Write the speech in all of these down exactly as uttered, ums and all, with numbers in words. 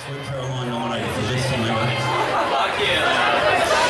With Perrone nominated for this one, mate. Fuck yeah.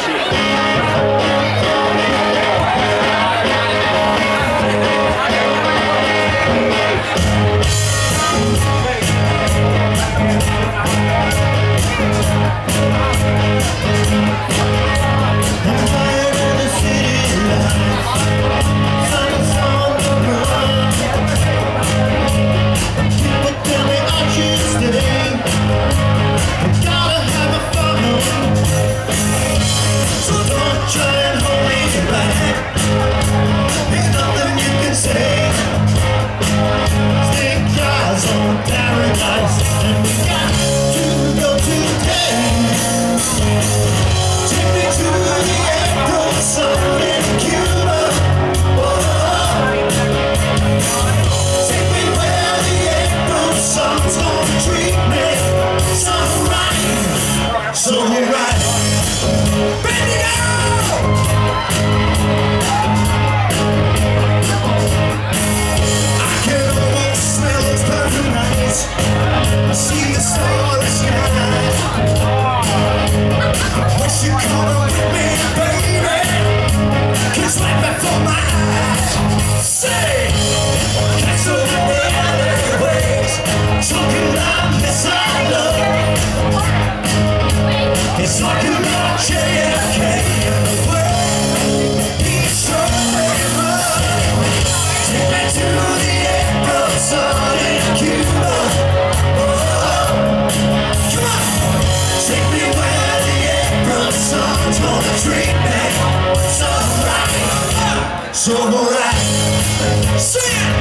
So alright, sing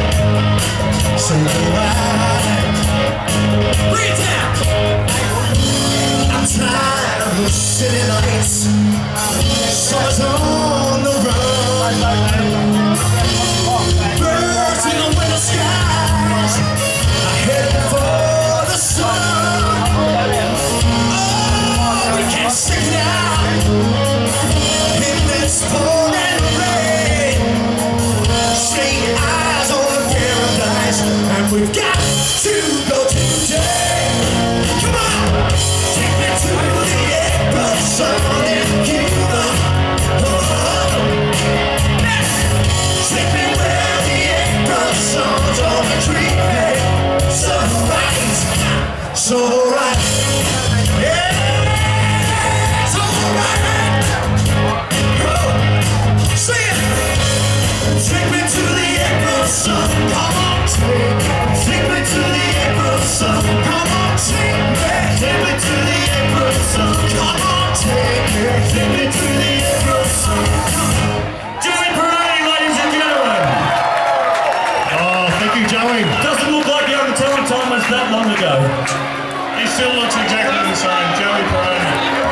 it! So alright, bring it down! I'm tired of the city lights, summer's on the run, birds in the winter skies, I head for the sun. Oh, we can't sing now in this pouring rain. Eyes on paradise, and we've got to go today. Come on, take me to the April sun in Cuba. Oh, take me where the April sun's on the tree. Hey, sunrise, so right, yeah, so right. Oh, see it. Take me to the April sun, come on, take Take me to the April sun, come on, take me Take me to the April sun, come on, take me Take me to the April sun. Joey Perrone, ladies and gentlemen. Oh, thank you, Joey. Doesn't look like the only time time was that long ago. He still looks exactly the same, Joey Perrone.